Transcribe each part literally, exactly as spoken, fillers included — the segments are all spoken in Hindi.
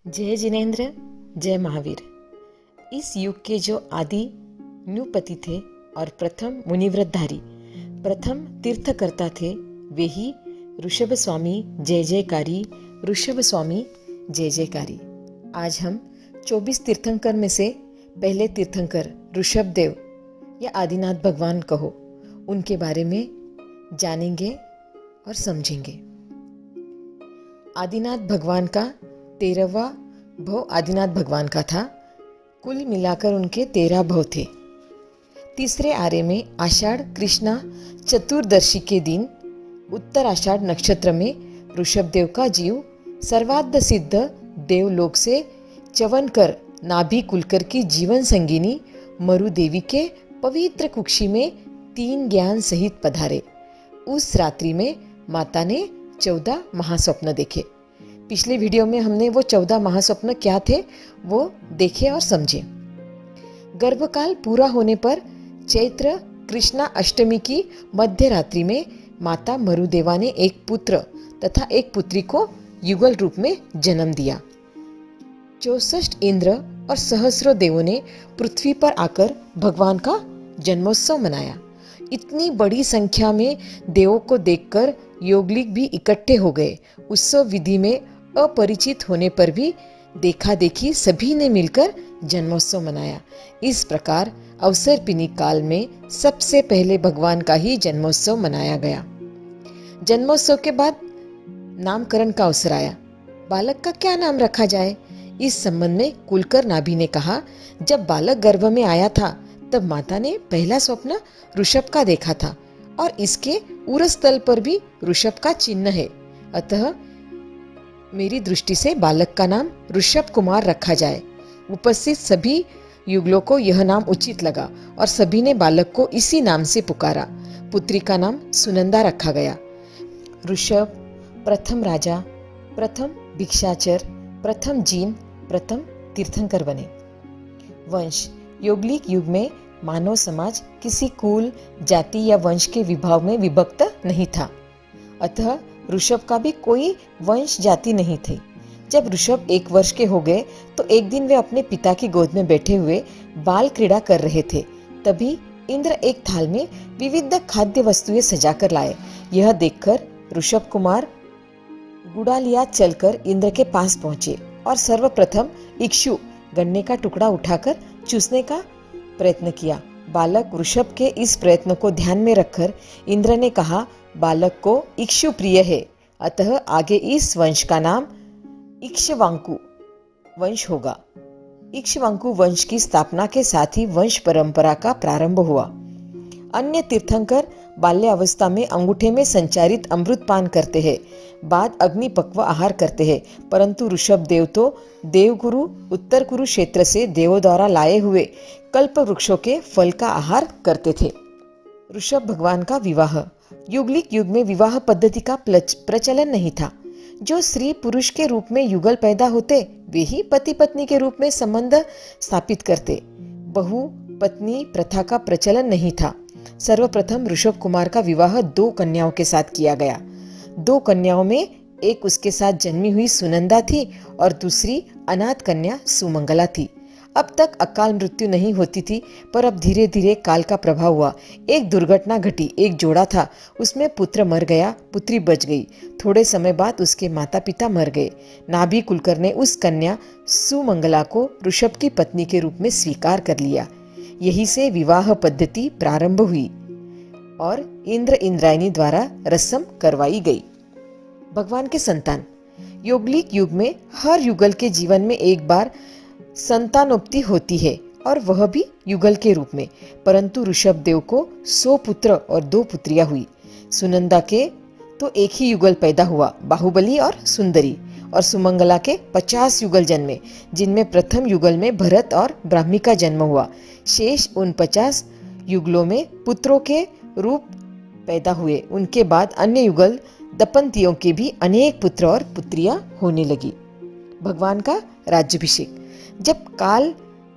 जय जिनेन्द्र, जय महावीर। इस युग के जो आदि न्यूपति थे और प्रथम मुनिव्रतधारी, प्रथम तीर्थकर्ता थे, वे ही ऋषभ स्वामी जय जयकारी, ऋषभ स्वामी जय जयकारी। आज हम चौबीस तीर्थंकर में से पहले तीर्थंकर ऋषभ देव या आदिनाथ भगवान कहो, उनके बारे में जानेंगे और समझेंगे। आदिनाथ भगवान का तेरहवां भव आदिनाथ भगवान का था। कुल मिलाकर उनके तेरह भव थे। तीसरे आरे में आषाढ़ कृष्णा चतुर्दशी के दिन उत्तर आषाढ़ नक्षत्र में ऋषभ देव का जीव सर्वाद्ध सिद्ध देवलोक से च्यवन कर नाभि कुलकर की जीवन संगिनी मरु देवी के पवित्र कुक्षी में तीन ज्ञान सहित पधारे। उस रात्रि में माता ने चौदह महास्वप्न देखे। पिछले वीडियो में हमने वो चौदह महास्वप्न क्या थे वो देखे और समझे। गर्भकाल पूरा होने पर चैत्र कृष्णा अष्टमी की मध्य रात्रि में माता मरुदेवा ने एक पुत्र तथा एक पुत्री को युगल रूप में जन्म दिया। चौसठ इंद्र और सहस्रों देवों ने पृथ्वी पर आकर भगवान का जन्मोत्सव मनाया। इतनी बड़ी संख्या में देवों को देखकर योगलिक भी इकट्ठे हो गए। उत्सव विधि में अपरिचित होने पर भी देखा देखी सभी ने मिलकर जन्मोत्सव मनाया। इस प्रकार अवसरपिनी काल में सबसे पहले भगवान का ही जन्मोत्सव मनाया गया। जन्मोत्सव के बाद नामकरण का अवसर आया। बालक का क्या नाम रखा जाए, इस संबंध में कुलकर नाभि ने कहा, जब बालक गर्भ में आया था तब माता ने पहला स्वप्न ऋषभ का देखा था और इसके उरस तल पर भी ऋषभ का चिन्ह है। अतः मेरी दृष्टि से बालक का नाम ऋषभ कुमार रखा जाए। उपस्थित सभी युगलों को यह नाम उचित लगा और सभी ने बालक को इसी नाम से पुकारा। पुत्री का नाम सुनंदा रखा गया। ऋषभ प्रथम राजा, प्रथम भिक्षाचर, प्रथम जीन, प्रथम तीर्थंकर बने। वंश योगलिक युग में मानव समाज किसी कुल, जाति या वंश के विभाग में विभक्त नहीं था। अतः ऋषभ का भी कोई वंश जाति नहीं थी। जब ऋषभ एक वर्ष के हो गए तो एक दिन वे अपने पिता की गोद में बैठे हुए बाल क्रीड़ा कर रहे थे। तभी इंद्र एक थाल में विविध खाद्य वस्तुएं सजाकर लाए। यह देखकर ऋषभ कुमार गुड़ालिया चलकर इंद्र के पास पहुंचे और सर्वप्रथम इक्षु गन्ने का टुकड़ा उठाकर चूसने का प्रयत्न किया। बालक ऋषभ के इस प्रयत्न को ध्यान में रखकर इंद्र ने कहा, बालक को इक्षु प्रिय है, अतः आगे इस वंश का नाम इक्ष्वाकु वंश होगा। इक्ष्वाकु वंश की स्थापना के साथ ही वंश परंपरा का प्रारंभ हुआ। अन्य तीर्थंकर बाल्यावस्था में अंगूठे में संचारित अमृत पान करते हैं, बाद अग्नि पक्व आहार करते हैं, परंतु ऋषभ देव तो देवगुरु उत्तर कुरुक्षेत्र से देवों द्वारा लाए हुए कल्प वृक्षों के फल का आहार करते थे। ऋषभ भगवान का विवाह। युगलिक युग में विवाह पद्धति का प्रचलन नहीं था। जो स्त्री पुरुष के रूप में युगल पैदा होते वे ही पति पत्नी के रूप में संबंध स्थापित करते। बहु पत्नी प्रथा का प्रचलन नहीं था। सर्वप्रथम ऋषभ कुमार का विवाह दो कन्याओं के साथ किया गया। दो कन्याओं में एक उसके साथ जन्मी हुई सुनंदा थी और दूसरी अनाथ कन्या सुमंगला थी। अब तक अकाल मृत्यु नहीं होती थी, पर अब धीरे धीरे काल का प्रभाव हुआ। एक दुर्घटना घटी। एक जोड़ा था, उसमें पुत्र मर गया, पुत्री बच गई। थोड़े समय बाद उसके माता पिता मर गए। नाभि कुलकर ने उस कन्या सुमंगला को ऋषभ की पत्नी के रूप में स्वीकार कर लिया। यही से विवाह पद्धति प्रारंभ हुई और इंद्र इंद्रायणी द्वारा रस्म करवाई गई। भगवान के संतान। योगलिक युग में हर युगल के जीवन में एक बार संतानोक्ति होती है और वह भी युगल के रूप में, परंतु ऋषभ देव को सौ पुत्र और दो पुत्रियां हुई। सुनंदा के तो एक ही युगल पैदा हुआ, बाहुबली और सुंदरी, और सुमंगला के पचास युगल जन्मे, जिनमें प्रथम युगल में भरत और ब्राह्मी का जन्म हुआ। शेष उन पचास युगलों में पुत्रों के रूप पैदा हुए। उनके बाद अन्य युगल दंपतियों के भी अनेक पुत्र और पुत्रियां होने लगी। भगवान का राज्याभिषेक। जब काल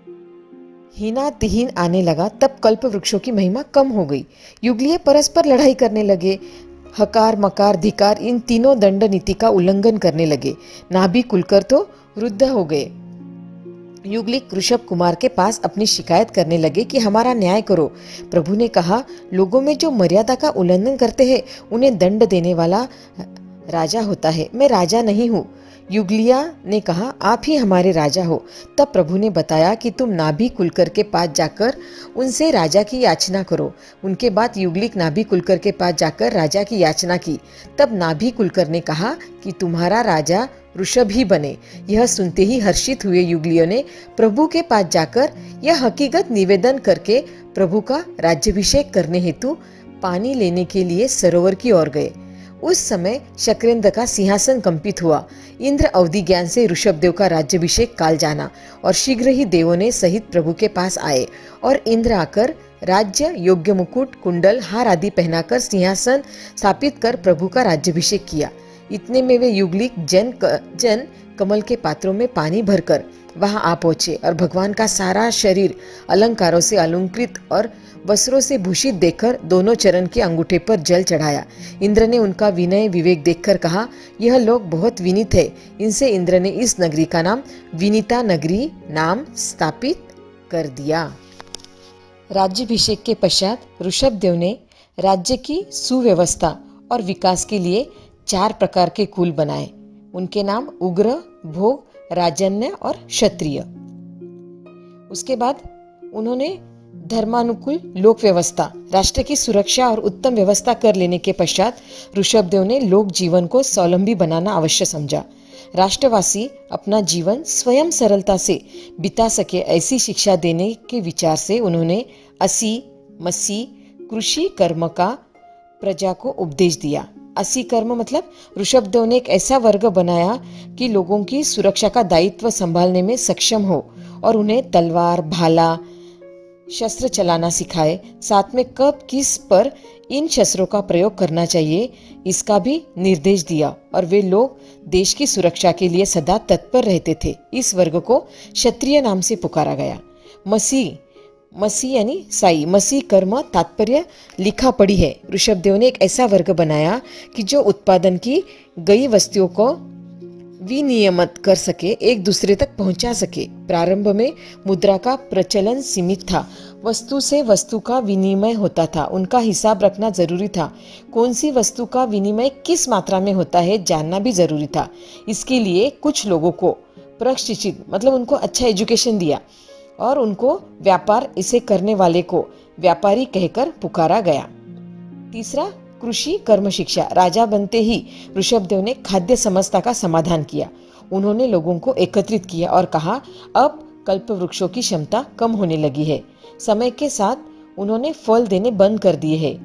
हीना तिहीन आने लगा तब कल्प वृक्षों की महिमा कम हो गई। युगलीय परस्पर लड़ाई करने लगे। हकार मकार धिकार इन तीनों दंड नीति का उल्लंघन करने लगे। नाभि कुलकर तो रुद्ध हो गए। युगलिक ऋषभ कुमार के पास अपनी शिकायत करने लगे कि हमारा न्याय करो। प्रभु ने कहा, लोगों में जो मर्यादा का उल्लंघन करते हैं उन्हें दंड देने वाला राजा होता है, मैं राजा नहीं हूँ। युगलिया ने कहा, आप ही हमारे राजा हो। तब प्रभु ने बताया कि तुम नाभि कुलकर के पास जाकर उनसे राजा की याचना करो। उनके बाद युगलिक नाभि कुलकर के पास जाकर राजा की याचना की। तब नाभि कुलकर ने कहा कि तुम्हारा राजा ऋषभ ही बने। यह सुनते ही हर्षित हुए युगलियों ने प्रभु के पास जाकर यह हकीकत निवेदन करके प्रभु का राज्याभिषेक करने हेतु पानी लेने के लिए सरोवर की ओर गए। उस समय शक्रेंद्र का सिंहासन कंपित हुआ। इंद्र अवधि ज्ञान से ऋषभदेव का राज्याभिषेक काल जाना और शीघ्र ही देवों ने सहित प्रभु के पास आए और इंद्र आकर राज्य योग्य मुकुट, कुंडल, हार आदि पहनाकर सिंहासन स्थापित कर प्रभु का राज्याभिषेक किया। इतने में वे युगलिक जन जन कमल के पात्रों में पानी भरकर वहां आ पहुंचे और भगवान का सारा शरीर अलंकारों से अलंकृत और वस्त्रों से भूषित देखकर दोनों चरण के अंगूठे पर जल चढ़ाया। इंद्र ने उनका विनय विवेक देखकर कहा, यह लोग बहुत विनीत है। इनसे इंद्र ने इस नगरी का नाम विनीता नगरी नाम स्थापित कर दिया। राज्याभिषेक के पश्चात ऋषभदेव ने राज्य की सुव्यवस्था और विकास के लिए चार प्रकार के कुल बनाए। उनके नाम उग्र, भोग, राजन्य और क्षत्रिय। उसके बाद उन्होंने धर्मानुकूल लोक व्यवस्था, राष्ट्र की सुरक्षा और उत्तम व्यवस्था कर लेने के पश्चात ऋषभदेव ने लोक जीवन को स्वावलंबी बनाना अवश्य समझा। राष्ट्रवासी अपना जीवन स्वयं सरलता से बिता सके ऐसी शिक्षा देने के विचार से उन्होंने असी मसी कृषि कर्म का प्रजा को उपदेश दिया। असी कर्म मतलब ऋषभदेव ने एक ऐसा वर्ग बनाया कि लोगों की सुरक्षा का दायित्व संभालने में सक्षम हो और उन्हें तलवार, भाला, शस्त्र चलाना सिखाए। साथ में कब किस पर इन शस्त्रों का प्रयोग करना चाहिए इसका भी निर्देश दिया और वे लोग देश की सुरक्षा के लिए सदा तत्पर रहते थे। इस वर्ग को क्षत्रिय नाम से पुकारा गया। मसीह मसीह यानी साई मसीह कर्म तात्पर्य लिखा पढ़ी है। ऋषभदेव ने एक ऐसा वर्ग बनाया कि जो उत्पादन की गई वस्तुओं को विनियमित कर सके, एक दूसरे तक पहुंचा सके। प्रारंभ में मुद्रा का प्रचलन सीमित था। वस्तु से वस्तु का विनिमय होता था, उनका हिसाब रखना जरूरी था। कौन सी वस्तु का विनिमय किस मात्रा में होता है जानना भी जरूरी था। इसके लिए कुछ लोगों को प्रशिक्षित मतलब उनको अच्छा एजुकेशन दिया और उनको व्यापार इसे करने वाले को व्यापारी कहकर पुकारा गया। तीसरा, कृषि कर्म शिक्षा। राजा बनते ही ऋषभदेव ने खाद्य समस्या का समाधान किया। उन्होंने लोगों को एकत्रित किया और कहा, अब कल्प वृक्षों की क्षमता कम होने लगी है। समय के साथ उन्होंने फल देने बंद कर दिए हैं,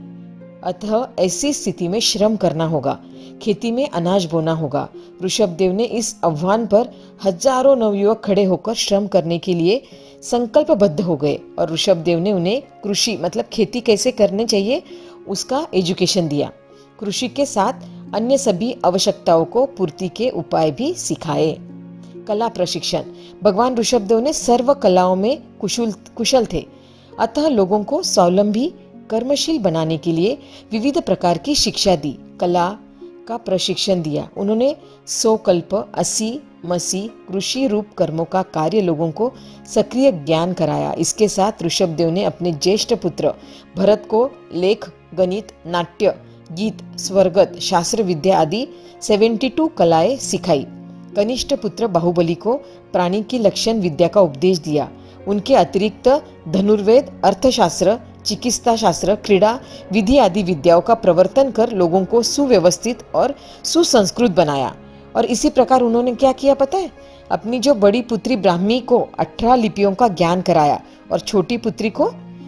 अतः ऐसी स्थिति में श्रम करना होगा, खेती में अनाज बोना होगा। ऋषभदेव ने इस आह्वान पर हजारों नवयुवक खड़े होकर श्रम करने के लिए संकल्पबद्ध हो गए और ऋषभदेव ने उन्हें कृषि मतलब खेती कैसे करनी चाहिए उसका एजुकेशन दिया। कृषि के साथ अन्य सभी आवश्यकताओं को पूर्ति के उपाय भी सिखाए। कला प्रशिक्षण। भगवान ऋषभदेव ने सर्व कलाओं में कुशल कुशल थे, अतः लोगों को स्वावलंबी कर्मशील बनाने के लिए विविध प्रकार की शिक्षा दी, कला का प्रशिक्षण दिया। उन्होंने सौ कल्प, अस्सी मसी कृषि रूप कर्मों का कार्य लोगों को सक्रिय ज्ञान कराया। इसके साथ ऋषभदेव ने अपने ज्येष्ठ पुत्र भरत को लेख, गणित, नाट्य, गीत, स्वरगत, शास्त्र विद्या आदि बहत्तर कलाएं सिखाई। कनिष्ठ पुत्र बाहुबली को प्राणी की लक्षण विद्या का उपदेश दिया। उनके अतिरिक्त धनुर्वेद, अर्थशास्त्र, चिकित्सा शास्त्र, क्रीड़ा, विधि आदि विद्याओं का प्रवर्तन कर लोगों को सुव्यवस्थित और सुसंस्कृत बनाया। और इसी प्रकार उन्होंने क्या किया पता है? अपनी जो बड़ी पुत्री ब्राह्मी को अठारह लिपियों का ज्ञान कराया और छोटी पुत्री को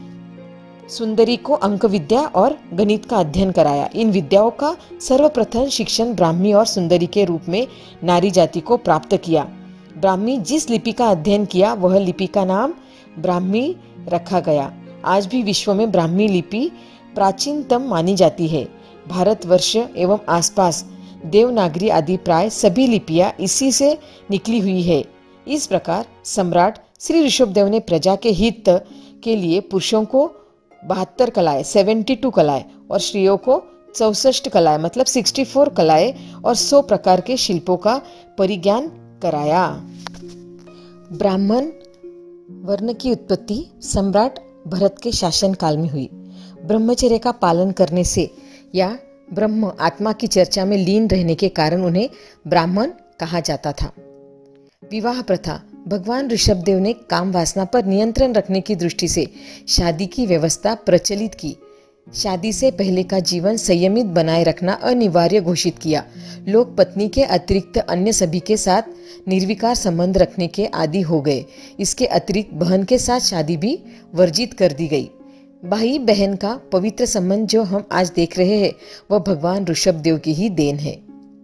सुंदरी को अंक विद्या और गणित का अध्ययन कराया। इन विद्याओं का सर्वप्रथम शिक्षण ब्राह्मी और सुंदरी के रूप में नारी जाति को प्राप्त किया। ब्राह्मी जिस लिपि का अध्ययन किया वह लिपि का नाम ब्राह्मी रखा गया। आज भी विश्व में ब्राह्मी लिपि प्राचीनतम मानी जाती है। भारतवर्ष एवं आसपास देवनागरी आदि प्राय सभी लिपियां इसी से निकली हुई है। इस प्रकार सम्राट श्री ऋषभदेव ने प्रजा के हित के लिए पुरुषों को बहत्तर कलाएं बहत्तर कलाएं और स्त्रियों को चौसठ कलाएं मतलब चौंसठ कलाएं और सौ प्रकार के शिल्पों का परिज्ञान कराया। ब्राह्मण वर्ण की उत्पत्ति सम्राट भरत के शासनकाल में हुई। ब्रह्मचर्य का पालन करने से या ब्रह्म आत्मा की चर्चा में लीन रहने के कारण उन्हें ब्राह्मण कहा जाता था। विवाह प्रथा। भगवान ऋषभदेव ने काम वासना पर नियंत्रण रखने की दृष्टि से शादी की व्यवस्था प्रचलित की। शादी से पहले का जीवन संयमित बनाए रखना अनिवार्य घोषित किया। लोग पत्नी के अतिरिक्त अन्य सभी के साथ निर्विकार संबंध रखने के आदी हो गए। इसके अतिरिक्त बहन के साथ शादी भी वर्जित कर दी गई। भाई बहन का पवित्र संबंध जो हम आज देख रहे हैं वह भगवान ऋषभदेव की ही देन है।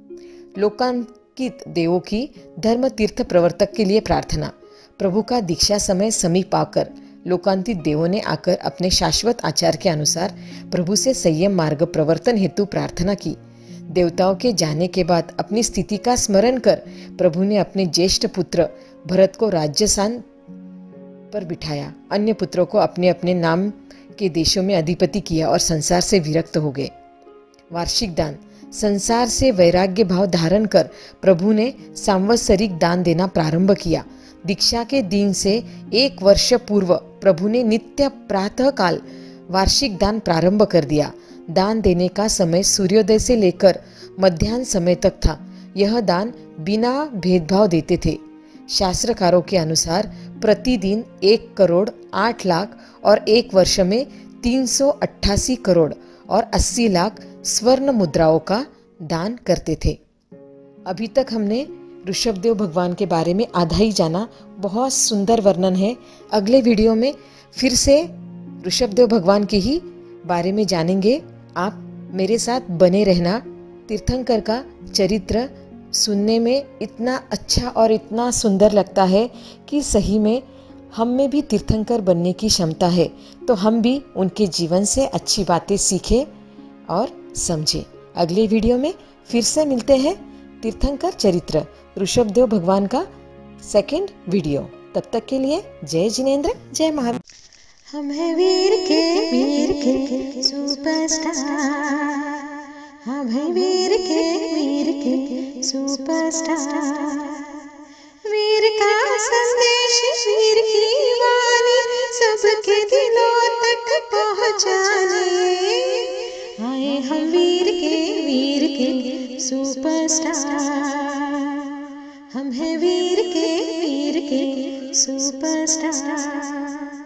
लोकांकित देवों की धर्म तीर्थ प्रवर्तक के लिए प्रार्थना। प्रभु का दीक्षा समय समीप आकर लोकांतित देवों ने आकर अपने शाश्वत आचार के अनुसार प्रभु से संयम मार्ग प्रवर्तन हेतु प्रार्थना की। देवताओं के जाने के बाद अपनी स्थिति का स्मरण कर प्रभु ने अपने ज्येष्ठ पुत्र भरत को राज्यसान पर बिठाया। अन्य पुत्रों को अपने अपने नाम के देशों में अधिपति किया और संसार से विरक्त हो गए। वार्षिक दान। संसार से वैराग्य भाव धारण कर प्रभु ने सांवत्सरिक दान देना प्रारंभ किया। दीक्षा के दिन से एक वर्ष पूर्व प्रभु ने नित्य प्रातः काल वार्षिक दान प्रारंभ कर दिया। दान देने का समय सूर्योदय से लेकर मध्याह्न समय तक था। यह दान बिना भेदभाव देते थे। शास्त्रकारों के अनुसार प्रतिदिन एक करोड़ आठ लाख और एक वर्ष में तीन सौ अट्ठासी करोड़ और अस्सी लाख स्वर्ण मुद्राओं का दान करते थे। अभी तक हमने ऋषभदेव भगवान के बारे में आधा ही जाना। बहुत सुंदर वर्णन है। अगले वीडियो में फिर से ऋषभदेव भगवान के ही बारे में जानेंगे। आप मेरे साथ बने रहना। तीर्थंकर का चरित्र सुनने में इतना अच्छा और इतना सुंदर लगता है कि सही में हम में भी तीर्थंकर बनने की क्षमता है, तो हम भी उनके जीवन से अच्छी बातें सीखें और समझें। अगले वीडियो में फिर से मिलते हैं। तीर्थंकर चरित्र ऋषभदेव भगवान का सेकंड वीडियो। तब तक के लिए जय जिनेंद्र, जय महावीर। हम हैं वीर के वीर के सुपरस्टार। हम हैं वीर के वीर के सुपरस्टार। वीर का संदेश वीर की वाणी सबके दिलों तक पहुँचाने आए हम वीर के वीर के सुपरस्टार। हम हैं वीर के वीर के सुपरस्टार।